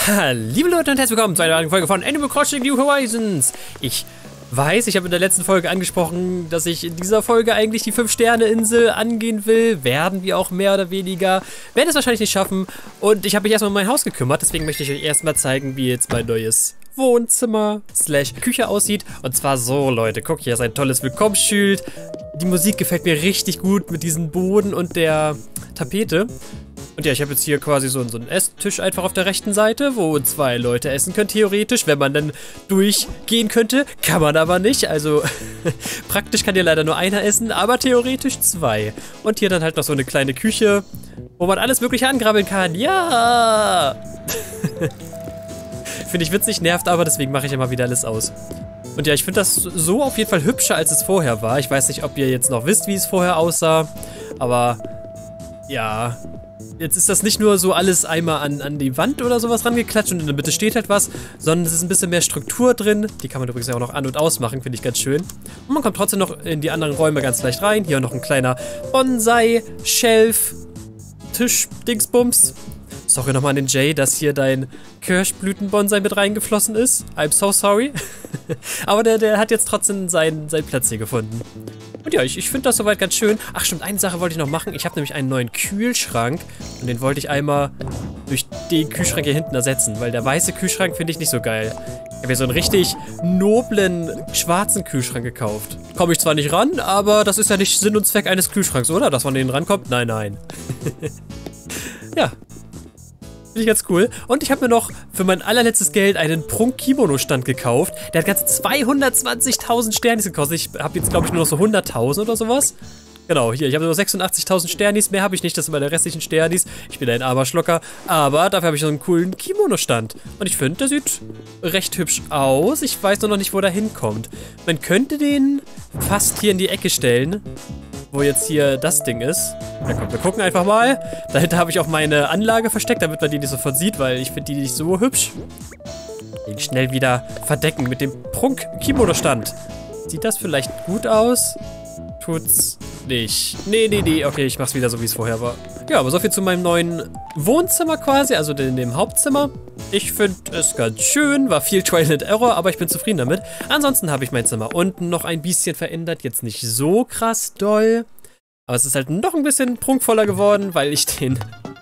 Liebe Leute und herzlich willkommen zu einer neuen Folge von Animal Crossing New Horizons. Ich weiß, ich habe in der letzten Folge angesprochen, dass ich in dieser Folge eigentlich die 5-Sterne-Insel angehen will. Werden wir auch mehr oder weniger. Werden es wahrscheinlich nicht schaffen. Und ich habe mich erstmal um mein Haus gekümmert. Deswegen möchte ich euch erstmal zeigen, wie jetzt mein neues Wohnzimmer / Küche aussieht. Und zwar so, Leute. Guck, hier ist ein tolles Willkommensschild. Die Musik gefällt mir richtig gut mit diesem Boden und der Tapete. Und ja, ich habe jetzt hier quasi so einen Esstisch einfach auf der rechten Seite, wo 2 Leute essen können, theoretisch, wenn man dann durchgehen könnte. Kann man aber nicht, also praktisch kann hier leider nur einer essen, aber theoretisch 2. Und hier dann halt noch so eine kleine Küche, wo man alles Mögliche angrabbeln kann. Ja! Finde ich witzig, nervt aber, deswegen mache ich immer wieder alles aus. Und ja, ich finde das so auf jeden Fall hübscher, als es vorher war. Ich weiß nicht, ob ihr jetzt noch wisst, wie es vorher aussah, aber ja... Jetzt ist das nicht nur so alles einmal an die Wand oder sowas rangeklatscht und in der Mitte steht halt was, sondern es ist ein bisschen mehr Struktur drin. Die kann man übrigens auch noch an- und ausmachen, finde ich ganz schön. Und man kommt trotzdem noch in die anderen Räume ganz leicht rein. Hier noch ein kleiner Bonsai-Shelf, Tisch-Dingsbums. Sorry nochmal an den Jay, dass hier dein Kirschblüten-Bonsai mit reingeflossen ist. I'm so sorry. Aber der hat jetzt trotzdem seinen Platz hier gefunden. Und ja, ich finde das soweit ganz schön. Ach stimmt, eine Sache wollte ich noch machen. Ich habe nämlich einen neuen Kühlschrank und den wollte ich einmal durch den Kühlschrank hier hinten ersetzen, weil der weiße Kühlschrank finde ich nicht so geil. Ich habe hier so einen richtig noblen, schwarzen Kühlschrank gekauft. Komme ich zwar nicht ran, aber das ist ja nicht Sinn und Zweck eines Kühlschranks, oder? Dass man an den rankommt? Nein, nein. Ja. Finde ich ganz cool. Und ich habe mir noch für mein allerletztes Geld einen Prunk-Kimono-Stand gekauft. Der hat ganze 220.000 Sternis gekostet. Ich habe jetzt, glaube ich, nur noch so 100.000 oder sowas. Genau, hier, ich habe nur 86.000 Sternis. Mehr habe ich nicht, das sind meine restlichen Sternis. Ich bin ein armer Schlocker. Aber dafür habe ich so einen coolen Kimono-Stand. Und ich finde, der sieht recht hübsch aus. Ich weiß nur noch nicht, wo der hinkommt. Man könnte den fast hier in die Ecke stellen, wo jetzt hier das Ding ist. Na komm, wir gucken einfach mal. Dahinter habe ich auch meine Anlage versteckt, damit man die nicht sofort sieht, weil ich finde die nicht so hübsch. Den schnell wieder verdecken mit dem Prunk-Kimono-Stand. Sieht das vielleicht gut aus? Tut's nicht. Nee. Okay, ich mach's wieder so, wie es vorher war. Ja, aber soviel zu meinem neuen Wohnzimmer quasi, also in dem Hauptzimmer. Ich finde es ganz schön, war viel Trial and Error, aber ich bin zufrieden damit. Ansonsten habe ich mein Zimmer unten noch ein bisschen verändert, jetzt nicht so krass doll. Aber es ist halt noch ein bisschen prunkvoller geworden, weil ich den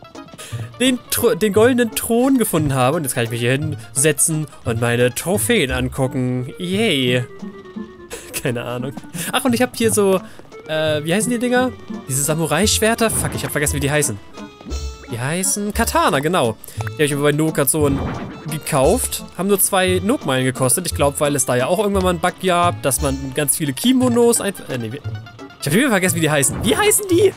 goldenen Thron gefunden habe. Und jetzt kann ich mich hier hinsetzen und meine Trophäen angucken. Yay. Keine Ahnung. Ach, und ich habe hier so, wie heißen die Dinger? Diese Samurai-Schwerter? Fuck, ich habe vergessen, wie die heißen. Die heißen Katana, genau. Die habe ich aber bei Nokazon gekauft. Haben nur 2 Nokmeilen gekostet. Ich glaube, weil es da ja auch irgendwann mal einen Bug gab, dass man ganz viele Kimonos einfach... nee, ich habe wieder vergessen, wie die heißen. Wie heißen die?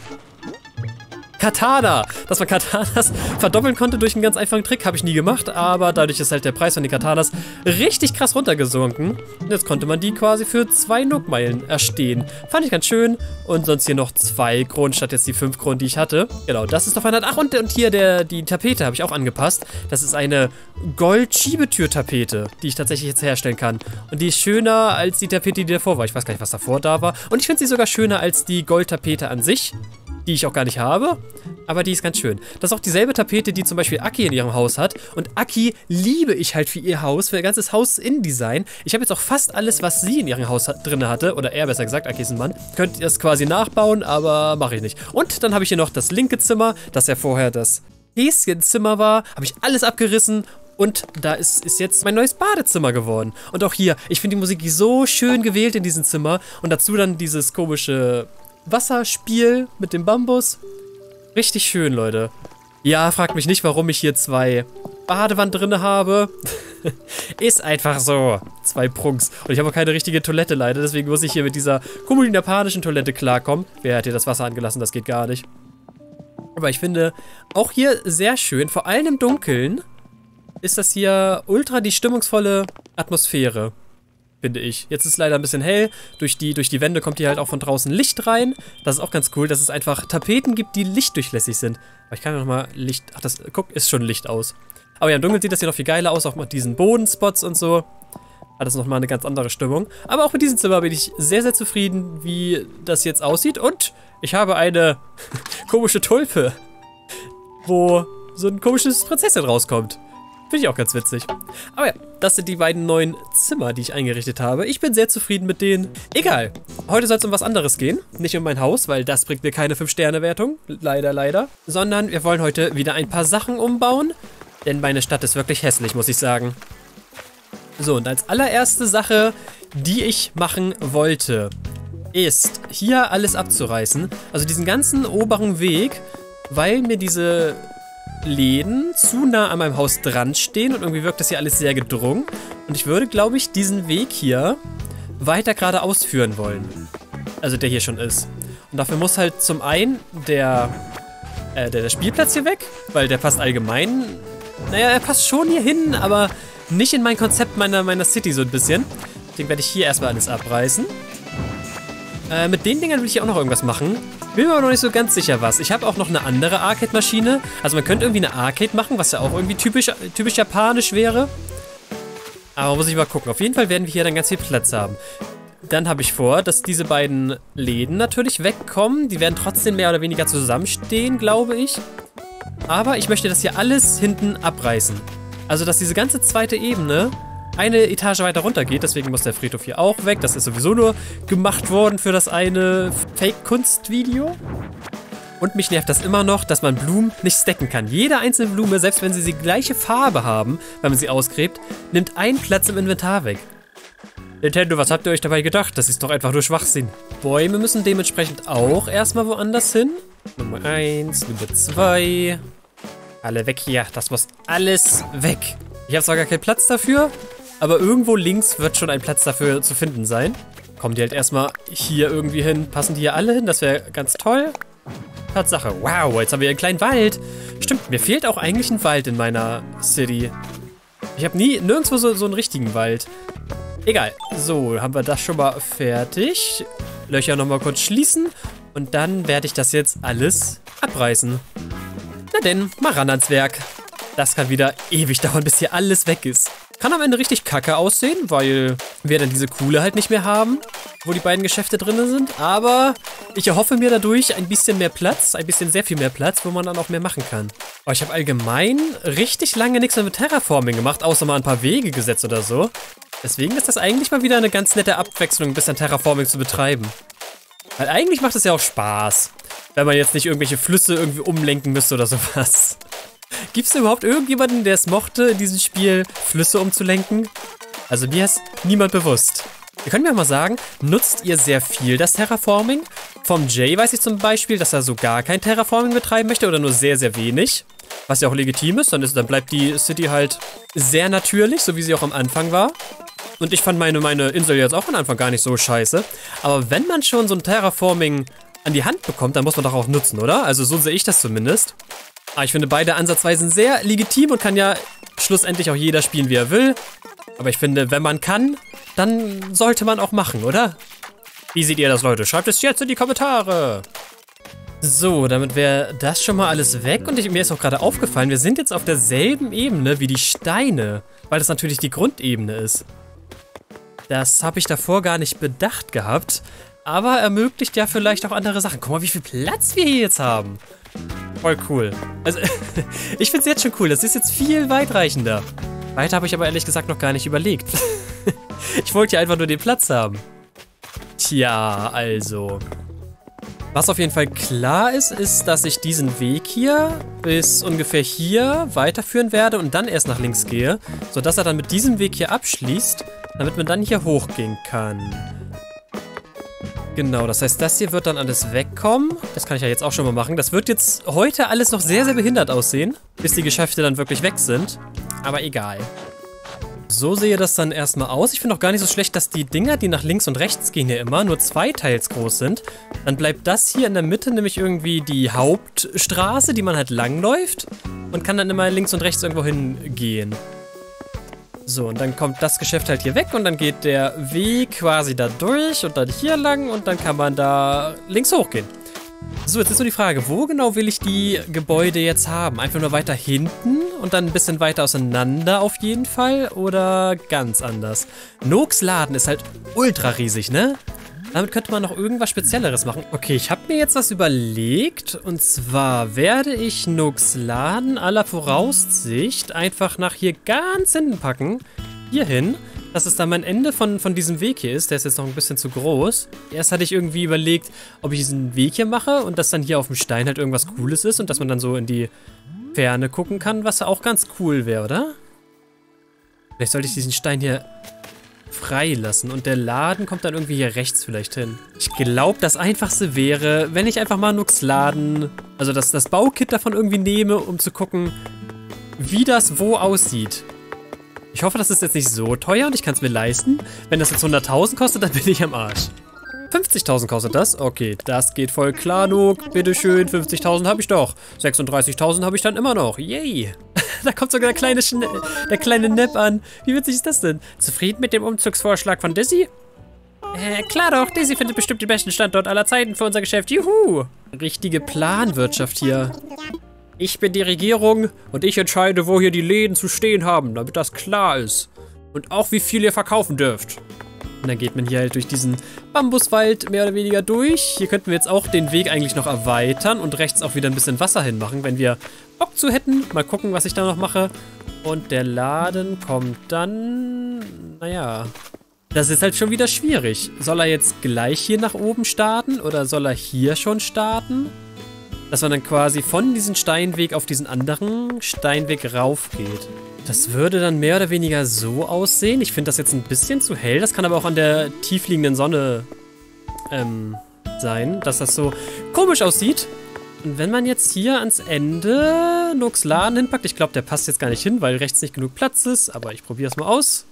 Katana. Dass man Katanas verdoppeln konnte durch einen ganz einfachen Trick, habe ich nie gemacht, aber dadurch ist halt der Preis von den Katanas richtig krass runtergesunken. Und jetzt konnte man die quasi für 2 Nokmeilen erstehen. Fand ich ganz schön. Und sonst hier noch 2 Kronen statt jetzt die 5 Kronen, die ich hatte. Genau, das ist doch verändert. Ach, und hier die Tapete habe ich auch angepasst. Das ist eine Gold-Schiebetür-Tapete, die ich tatsächlich jetzt herstellen kann. Und die ist schöner als die Tapete, die davor war. Ich weiß gar nicht, was davor da war. Und ich finde sie sogar schöner als die Gold-Tapete an sich, die ich auch gar nicht habe, aber die ist ganz schön. Das ist auch dieselbe Tapete, die zum Beispiel Aki in ihrem Haus hat. Und Aki liebe ich halt für ihr Haus, für ihr ganzes Haus-Innendesign. Ich habe jetzt auch fast alles, was sie in ihrem Haus drin hatte, oder er besser gesagt, Aki ist ein Mann. Könnt ihr das quasi nachbauen, aber mache ich nicht. Und dann habe ich hier noch das linke Zimmer, das ja vorher das Häschenzimmer war. Habe ich alles abgerissen. Und da ist jetzt mein neues Badezimmer geworden. Und auch hier, ich finde die Musik so schön gewählt in diesem Zimmer. Und dazu dann dieses komische Wasserspiel mit dem Bambus. Richtig schön, Leute. Ja, fragt mich nicht, warum ich hier 2 Badewannen drin habe. Ist einfach so. 2 Prunks. Und ich habe auch keine richtige Toilette leider, deswegen muss ich hier mit dieser komischen japanischen Toilette klarkommen. Wer hat hier das Wasser angelassen? Das geht gar nicht. Aber ich finde auch hier sehr schön, vor allem im Dunkeln, ist das hier ultra die stimmungsvolle Atmosphäre. Finde ich. Jetzt ist es leider ein bisschen hell. Durch die Wände kommt hier halt auch von draußen Licht rein. Das ist auch ganz cool, dass es einfach Tapeten gibt, die lichtdurchlässig sind. Aber ich kann ja nochmal Licht... Ach, das... Guck, ist schon Licht aus. Aber ja, im Dunkeln sieht das hier noch viel geiler aus. Auch mit diesen Bodenspots und so. Hat das nochmal eine ganz andere Stimmung. Aber auch mit diesem Zimmer bin ich sehr, sehr zufrieden, wie das jetzt aussieht. Und ich habe eine komische Tulpe, wo so ein komisches Prinzessin rauskommt. Finde ich auch ganz witzig. Aber ja, das sind die beiden neuen Zimmer, die ich eingerichtet habe. Ich bin sehr zufrieden mit denen. Egal, heute soll es um was anderes gehen. Nicht um mein Haus, weil das bringt mir keine 5-Sterne-Wertung. Leider, leider. Sondern wir wollen heute wieder ein paar Sachen umbauen. Denn meine Stadt ist wirklich hässlich, muss ich sagen. So, und als allererste Sache, die ich machen wollte, ist, hier alles abzureißen. Also diesen ganzen oberen Weg, weil mir diese Läden zu nah an meinem Haus dran stehen und irgendwie wirkt das hier alles sehr gedrungen. Und ich würde, glaube ich, diesen Weg hier weiter geradeaus führen wollen. Also der hier schon ist. Und dafür muss halt zum einen der Spielplatz hier weg, weil der passt allgemein. Naja, er passt schon hier hin, aber nicht in mein Konzept meiner City so ein bisschen. Deswegen werde ich hier erstmal alles abreißen. Mit den Dingern will ich hier auch noch irgendwas machen. Bin mir aber noch nicht so ganz sicher, was. Ich habe auch noch eine andere Arcade-Maschine. Also man könnte irgendwie eine Arcade machen, was ja auch irgendwie typisch japanisch wäre. Aber muss ich mal gucken. Auf jeden Fall werden wir hier dann ganz viel Platz haben. Dann habe ich vor, dass diese beiden Läden natürlich wegkommen. Die werden trotzdem mehr oder weniger zusammenstehen, glaube ich. Aber ich möchte das hier alles hinten abreißen. Also, dass diese ganze zweite Ebene eine Etage weiter runter geht. Deswegen muss der Friedhof hier auch weg. Das ist sowieso nur gemacht worden für das eine Fake-Kunst-Video. Und mich nervt das immer noch, dass man Blumen nicht stacken kann. Jede einzelne Blume, selbst wenn sie die gleiche Farbe haben, wenn man sie ausgräbt, nimmt einen Platz im Inventar weg. Nintendo, was habt ihr euch dabei gedacht? Das ist doch einfach nur Schwachsinn. Bäume müssen dementsprechend auch erstmal woanders hin. Nummer 1, Nummer 2. Alle weg hier. Das muss alles weg. Ich habe zwar gar keinen Platz dafür, aber irgendwo links wird schon ein Platz dafür zu finden sein. Kommen die halt erstmal hier irgendwie hin. Passen die hier alle hin? Das wäre ganz toll. Tatsache. Wow, jetzt haben wir einen kleinen Wald. Stimmt, mir fehlt auch eigentlich ein Wald in meiner City. Ich habe nirgendwo so einen richtigen Wald. Egal. So, haben wir das schon mal fertig. Löcher nochmal kurz schließen. Und dann werde ich das jetzt alles abreißen. Na denn, mal ran ans Werk. Das kann wieder ewig dauern, bis hier alles weg ist. Kann am Ende richtig kacke aussehen, weil wir dann diese Kuhle halt nicht mehr haben, wo die beiden Geschäfte drin sind. Aber ich erhoffe mir dadurch ein bisschen mehr Platz, sehr viel mehr Platz, wo man dann auch mehr machen kann. Aber ich habe allgemein richtig lange nichts mehr mit Terraforming gemacht, außer mal ein paar Wege gesetzt oder so. Deswegen ist das eigentlich mal wieder eine ganz nette Abwechslung, ein bisschen Terraforming zu betreiben. Weil eigentlich macht es ja auch Spaß, wenn man jetzt nicht irgendwelche Flüsse irgendwie umlenken müsste oder sowas. Gibt es überhaupt irgendjemanden, der es mochte, in diesem Spiel Flüsse umzulenken? Also mir ist niemand bewusst. Ihr könnt mir mal sagen, nutzt ihr sehr viel das Terraforming? Vom Jay weiß ich zum Beispiel, dass er so gar kein Terraforming betreiben möchte oder nur sehr, sehr wenig. Was ja auch legitim ist, dann bleibt die City halt sehr natürlich, so wie sie auch am Anfang war. Und ich fand meine Insel jetzt auch am Anfang gar nicht so scheiße. Aber wenn man schon so ein Terraforming an die Hand bekommt, dann muss man doch auch nutzen, oder? Also so sehe ich das zumindest. Aber ich finde beide Ansatzweisen sehr legitim und kann ja schlussendlich auch jeder spielen, wie er will. Aber ich finde, wenn man kann, dann sollte man auch machen, oder? Wie seht ihr das, Leute? Schreibt es jetzt in die Kommentare. So, damit wäre das schon mal alles weg. Und mir ist auch gerade aufgefallen, wir sind jetzt auf derselben Ebene wie die Steine. Weil das natürlich die Grundebene ist. Das habe ich davor gar nicht bedacht gehabt. Aber ermöglicht ja vielleicht auch andere Sachen. Guck mal, wie viel Platz wir hier jetzt haben. Voll cool. Also, ich finde es jetzt schon cool. Das ist jetzt viel weitreichender. Weiter habe ich aber ehrlich gesagt noch gar nicht überlegt. Ich wollte hier einfach nur den Platz haben. Tja, also. Was auf jeden Fall klar ist, ist, dass ich diesen Weg hier bis ungefähr hier weiterführen werde und dann erst nach links gehe, sodass er dann mit diesem Weg hier abschließt, damit man dann hier hochgehen kann. Genau, das heißt, das hier wird dann alles wegkommen. Das kann ich ja jetzt auch schon mal machen. Das wird jetzt heute alles noch sehr, sehr behindert aussehen, bis die Geschäfte dann wirklich weg sind. Aber egal. So sehe das dann erstmal aus. Ich finde auch gar nicht so schlecht, dass die Dinger, die nach links und rechts gehen, hier immer nur zweiteils groß sind. Dann bleibt das hier in der Mitte nämlich irgendwie die Hauptstraße, die man halt langläuft und kann dann immer links und rechts irgendwo hingehen. So, und dann kommt das Geschäft halt hier weg und dann geht der Weg quasi da durch und dann hier lang und dann kann man da links hochgehen. So, jetzt ist nur die Frage, wo genau will ich die Gebäude jetzt haben? Einfach nur weiter hinten und dann ein bisschen weiter auseinander auf jeden Fall oder ganz anders? Nooks Laden ist halt ultra riesig, ne? Damit könnte man noch irgendwas Spezielleres machen. Okay, ich habe mir jetzt was überlegt. Und zwar werde ich Nooks Laden aller Voraussicht einfach nach hier ganz hinten packen. Hier hin. Dass es dann mein Ende von diesem Weg hier ist. Der ist jetzt noch ein bisschen zu groß. Erst hatte ich irgendwie überlegt, ob ich diesen Weg hier mache und dass dann hier auf dem Stein halt irgendwas Cooles ist und dass man dann so in die Ferne gucken kann, was auch ganz cool wäre, oder? Vielleicht sollte ich diesen Stein hier freilassen und der Laden kommt dann irgendwie hier rechts vielleicht hin. Ich glaube, das Einfachste wäre, wenn ich einfach mal Nooks Laden, also das Baukit davon irgendwie nehme, um zu gucken, wie das wo aussieht. Ich hoffe, das ist jetzt nicht so teuer und ich kann es mir leisten. Wenn das jetzt 100.000 kostet, dann bin ich am Arsch. 50.000 kostet das? Okay, das geht voll klar, Nook. Bitteschön, 50.000 habe ich doch. 36.000 habe ich dann immer noch. Yay. Da kommt sogar der kleine Nepp an. Wie witzig ist das denn? Zufrieden mit dem Umzugsvorschlag von Dizzy? Klar doch. Dizzy findet bestimmt den besten Standort aller Zeiten für unser Geschäft. Juhu. Richtige Planwirtschaft hier. Ich bin die Regierung und ich entscheide, wo hier die Läden zu stehen haben, damit das klar ist. Und auch, wie viel ihr verkaufen dürft. Und dann geht man hier halt durch diesen Bambuswald mehr oder weniger durch. Hier könnten wir jetzt auch den Weg eigentlich noch erweitern und rechts auch wieder ein bisschen Wasser hinmachen, wenn wir Bock zu hätten. Mal gucken, was ich da noch mache. Und der Laden kommt dann... Naja... Das ist halt schon wieder schwierig. Soll er jetzt gleich hier nach oben starten oder soll er hier schon starten? Dass man dann quasi von diesem Steinweg auf diesen anderen Steinweg rauf geht. Das würde dann mehr oder weniger so aussehen. Ich finde das jetzt ein bisschen zu hell. Das kann aber auch an der tiefliegenden Sonne sein, dass das so komisch aussieht. Und wenn man jetzt hier ans Ende Nooks Laden hinpackt, ich glaube, der passt jetzt gar nicht hin, weil rechts nicht genug Platz ist. Aber ich probiere es mal aus.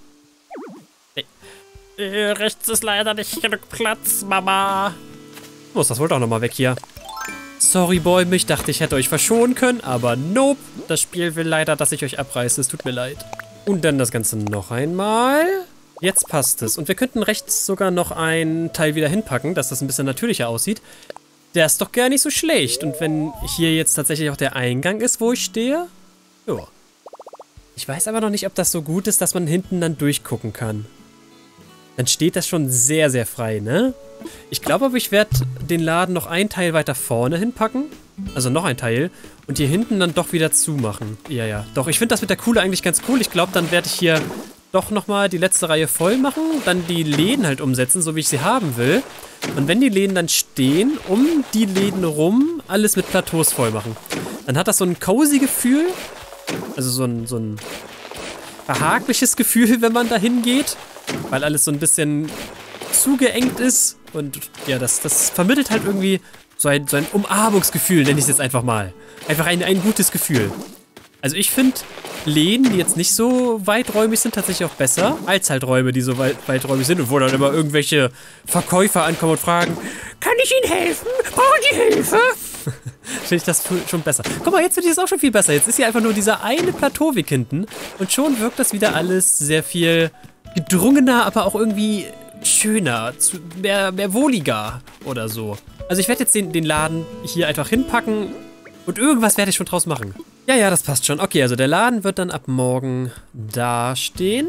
Nee. Rechts ist leider nicht genug Platz, Mama. Muss das wohl doch nochmal weg hier. Sorry, Bäume, ich dachte, ich hätte euch verschonen können, aber nope. Das Spiel will leider, dass ich euch abreiße. Es tut mir leid. Und dann das Ganze noch einmal. Jetzt passt es. Und wir könnten rechts sogar noch einen Teil wieder hinpacken, dass das ein bisschen natürlicher aussieht. Der ist doch gar nicht so schlecht. Und wenn hier jetzt tatsächlich auch der Eingang ist, wo ich stehe. Jo. Ich weiß aber noch nicht, ob das so gut ist, dass man hinten dann durchgucken kann. Dann steht das schon sehr, sehr frei, ne? Ich glaube aber, ich werde den Laden noch ein Teil weiter vorne hinpacken. Also noch ein Teil. Und hier hinten dann doch wieder zumachen. Ja, ja. Doch, ich finde das mit der Kuhle eigentlich ganz cool. Ich glaube, dann werde ich hier doch nochmal die letzte Reihe voll machen. Dann die Läden halt umsetzen, so wie ich sie haben will. Und wenn die Läden dann stehen, um die Läden rum, alles mit Plateaus voll machen. Dann hat das so ein cozy Gefühl. Also so ein behagliches Gefühl, wenn man da hingeht. Weil alles so ein bisschen zugeengt ist. Und ja, das vermittelt halt irgendwie so ein Umarmungsgefühl, nenne ich es jetzt einfach mal. Einfach ein gutes Gefühl. Also ich finde Läden, die jetzt nicht so weiträumig sind, tatsächlich auch besser, als halt Räume, die so weiträumig sind und wo dann immer irgendwelche Verkäufer ankommen und fragen, kann ich Ihnen helfen? Brauchen Sie Hilfe? Finde ich das schon besser. Guck mal, jetzt finde ich das auch schon viel besser. Jetzt ist hier einfach nur dieser eine Plateauweg hinten und schon wirkt das wieder alles sehr viel gedrungener, aber auch irgendwie schöner, mehr wohliger oder so. Also ich werde jetzt den Laden hier einfach hinpacken und irgendwas werde ich schon draus machen. Ja, ja, das passt schon. Okay, also der Laden wird dann ab morgen da stehen.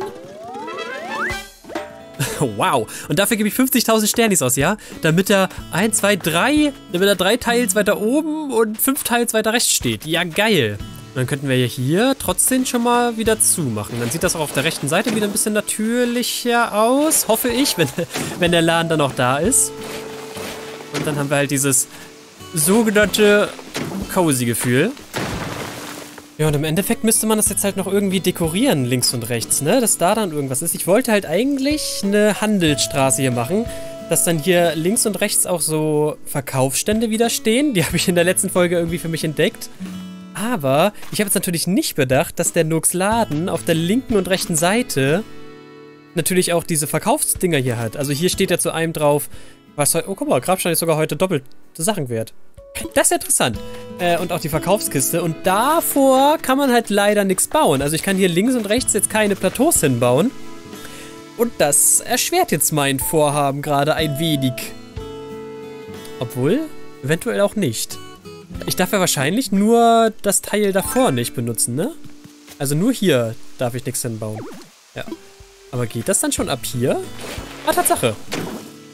Wow. Und dafür gebe ich 50.000 Sternis aus, ja? Damit er 1, 2, 3, damit er 3 Teils weiter oben und 5 Teils weiter rechts steht. Ja, geil. Und dann könnten wir ja hier trotzdem schon mal wieder zumachen. Dann sieht das auch auf der rechten Seite wieder ein bisschen natürlicher aus, hoffe ich, wenn der Laden dann auch da ist. Und dann haben wir halt dieses sogenannte Cozy-Gefühl. Ja, und im Endeffekt müsste man das jetzt halt noch irgendwie dekorieren, links und rechts, ne? Dass da dann irgendwas ist. Ich wollte halt eigentlich eine Handelsstraße hier machen, dass dann hier links und rechts auch so Verkaufsstände wieder stehen. Die habe ich in der letzten Folge irgendwie für mich entdeckt. Aber ich habe jetzt natürlich nicht bedacht, dass der Nooks Laden auf der linken und rechten Seite natürlich auch diese Verkaufsdinger hier hat. Also hier steht ja zu einem drauf, was heute... Oh, guck mal, Grabstein ist sogar heute doppelte Sachen wert. Das ist interessant. Und auch die Verkaufskiste. Und davor kann man halt leider nichts bauen. Also ich kann hier links und rechts jetzt keine Plateaus hinbauen. Und das erschwert jetzt mein Vorhaben gerade ein wenig. Obwohl, eventuell auch nicht. Ich darf ja wahrscheinlich nur das Teil davor nicht benutzen, ne? Also nur hier darf ich nichts hinbauen. Ja. Aber geht das dann schon ab hier? Ah, Tatsache.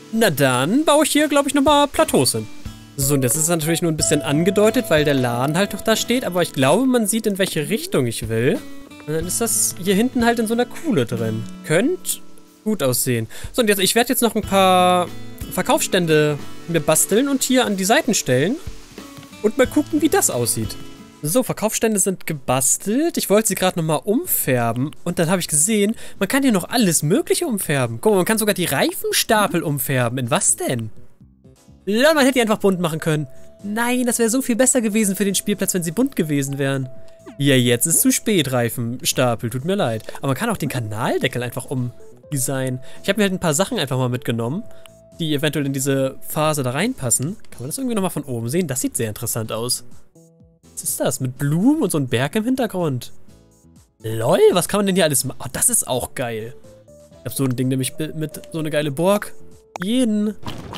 Na dann baue ich hier, glaube ich, nochmal Plateaus hin. So, und das ist natürlich nur ein bisschen angedeutet, weil der Laden halt doch da steht. Aber ich glaube, man sieht, in welche Richtung ich will. Und dann ist das hier hinten halt in so einer Kuhle drin. Könnte gut aussehen. So, und jetzt, ich werde jetzt noch ein paar Verkaufsstände mir basteln und hier an die Seiten stellen. Und mal gucken, wie das aussieht. So, Verkaufsstände sind gebastelt. Ich wollte sie gerade nochmal umfärben. Und dann habe ich gesehen, man kann hier noch alles Mögliche umfärben. Guck mal, man kann sogar die Reifenstapel umfärben. In was denn? Lol, man hätte die einfach bunt machen können. Nein, das wäre so viel besser gewesen für den Spielplatz, wenn sie bunt gewesen wären. Ja, jetzt ist zu spät, Reifenstapel. Tut mir leid. Aber man kann auch den Kanaldeckel einfach umdesignen. Ich habe mir halt ein paar Sachen einfach mal mitgenommen, die eventuell in diese Phase da reinpassen. Kann man das irgendwie nochmal von oben sehen? Das sieht sehr interessant aus. Was ist das? Mit Blumen und so einem Berg im Hintergrund. Lol, was kann man denn hier alles machen? Oh, das ist auch geil. Ich habe so ein Ding nämlich mit so eine geile Burg. Jeden.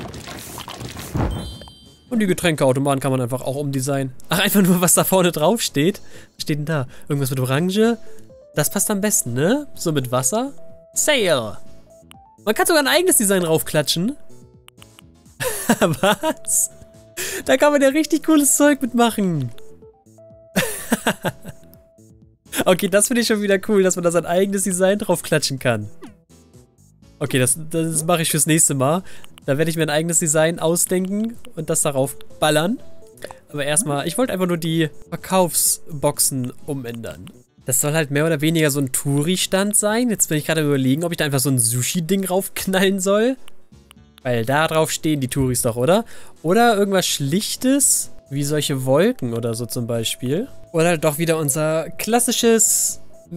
Und die Getränkeautomaten kann man einfach auch umdesignen. Ach, einfach nur, was da vorne drauf steht. Was steht denn da? Irgendwas mit Orange? Das passt am besten, ne? So mit Wasser. Sale. Man kann sogar ein eigenes Design raufklatschen. Was? Da kann man ja richtig cooles Zeug mitmachen. Okay, das finde ich schon wieder cool, dass man da sein eigenes Design draufklatschen kann. Okay, das mache ich fürs nächste Mal. Da werde ich mir ein eigenes Design ausdenken und das darauf ballern. Aber erstmal, ich wollte einfach nur die Verkaufsboxen umändern. Das soll halt mehr oder weniger so ein Touri-Stand sein. Jetzt bin ich gerade überlegen, ob ich da einfach so ein Sushi-Ding raufknallen soll. Weil da drauf stehen die Touris doch, oder? Oder irgendwas Schlichtes, wie solche Wolken oder so zum Beispiel. Oder halt doch wieder unser klassisches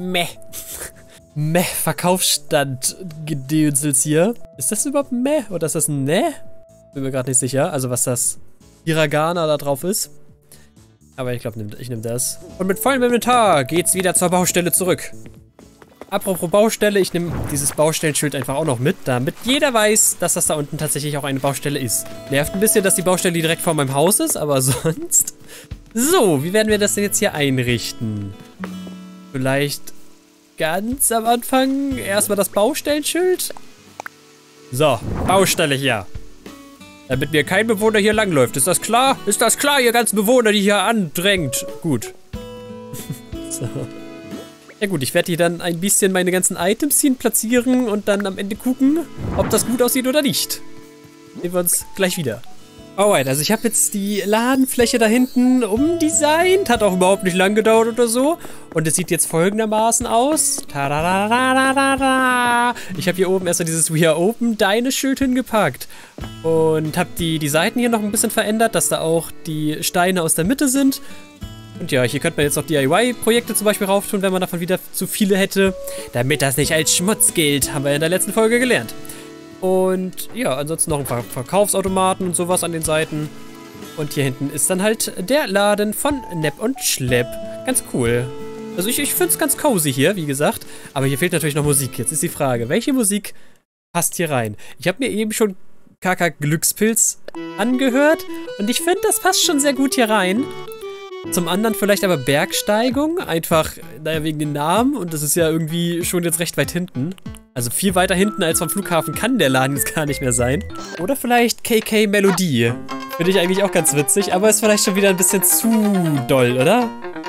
Verkaufsstand-Gedönsels hier. Ist das überhaupt oder ist das ein Ne? Bin mir gerade nicht sicher. Also was das Hiragana da drauf ist. Aber ich glaube, ich nehme das. Und mit vollem Inventar geht's wieder zur Baustelle zurück. Apropos Baustelle, ich nehme dieses Baustellenschild einfach auch noch mit, damit jeder weiß, dass das da unten tatsächlich auch eine Baustelle ist. Nervt ein bisschen, dass die Baustelle direkt vor meinem Haus ist, aber sonst... So, wie werden wir das denn jetzt hier einrichten? Vielleicht ganz am Anfang erstmal das Baustellenschild? So, Baustelle hier. Damit mir kein Bewohner hier langläuft. Ist das klar? Ist das klar, ihr ganzen Bewohner, die hier andrängt? Gut. So. Ja gut, ich werde hier dann ein bisschen meine ganzen Items hin platzieren und dann am Ende gucken, ob das gut aussieht oder nicht. Sehen wir uns gleich wieder. Alright, also ich habe jetzt die Ladenfläche da hinten umdesignt. Hat auch überhaupt nicht lang gedauert oder so. Und es sieht jetzt folgendermaßen aus. Tadadadadadada. Ich habe hier oben erstmal dieses We Are Open Deine Schild hingepackt. Und habe die Seiten hier noch ein bisschen verändert, dass da auch die Steine aus der Mitte sind. Und ja, hier könnte man jetzt noch DIY-Projekte zum Beispiel rauftun, wenn man davon wieder zu viele hätte. Damit das nicht als Schmutz gilt, haben wir in der letzten Folge gelernt. Und ja, ansonsten noch ein paar Verkaufsautomaten und sowas an den Seiten. Und hier hinten ist dann halt der Laden von Nepp und Schlepp. Ganz cool. Also ich finde es ganz cozy hier, wie gesagt. Aber hier fehlt natürlich noch Musik. Jetzt ist die Frage, welche Musik passt hier rein? Ich habe mir eben schon KK Glückspilz angehört. Und ich finde, das passt schon sehr gut hier rein. Zum anderen vielleicht aber Bergsteigung. Einfach, naja, wegen den Namen. Und das ist ja irgendwie schon jetzt recht weit hinten. Also viel weiter hinten als vom Flughafen kann der Laden jetzt gar nicht mehr sein. Oder vielleicht KK Melodie. Finde ich eigentlich auch ganz witzig, aber ist vielleicht schon wieder ein bisschen zu doll, oder?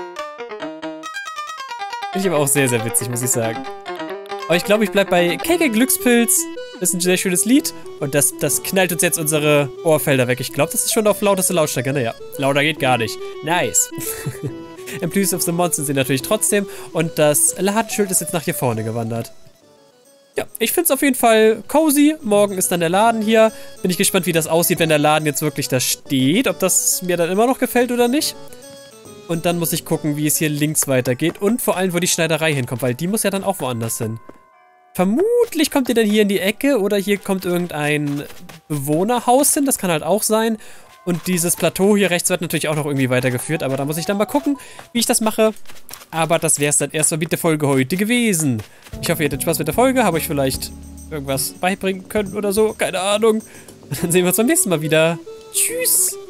Finde ich aber auch sehr, sehr witzig, muss ich sagen. Aber ich glaube, ich bleibe bei KK Glückspilz. Das ist ein sehr schönes Lied. Und das knallt uns jetzt unsere Ohrfelder weg. Ich glaube, das ist schon auf lauteste Lautstärke. Naja, lauter geht gar nicht. Nice. Employees of the Monster sind natürlich trotzdem. Und das Ladenschild ist jetzt nach hier vorne gewandert. Ja, ich finde es auf jeden Fall cozy. Morgen ist dann der Laden hier. Bin ich gespannt, wie das aussieht, wenn der Laden jetzt wirklich da steht. Ob das mir dann immer noch gefällt oder nicht. Und dann muss ich gucken, wie es hier links weitergeht. Und vor allem, wo die Schneiderei hinkommt, weil die muss ja dann auch woanders hin. Vermutlich kommt ihr dann hier in die Ecke oder hier kommt irgendein Bewohnerhaus hin. Das kann halt auch sein. Und dieses Plateau hier rechts wird natürlich auch noch irgendwie weitergeführt. Aber da muss ich dann mal gucken, wie ich das mache. Aber das wäre es dann erstmal mit der Folge heute gewesen. Ich hoffe, ihr hattet Spaß mit der Folge. Habe euch vielleicht irgendwas beibringen können oder so. Keine Ahnung. Und dann sehen wir uns beim nächsten Mal wieder. Tschüss.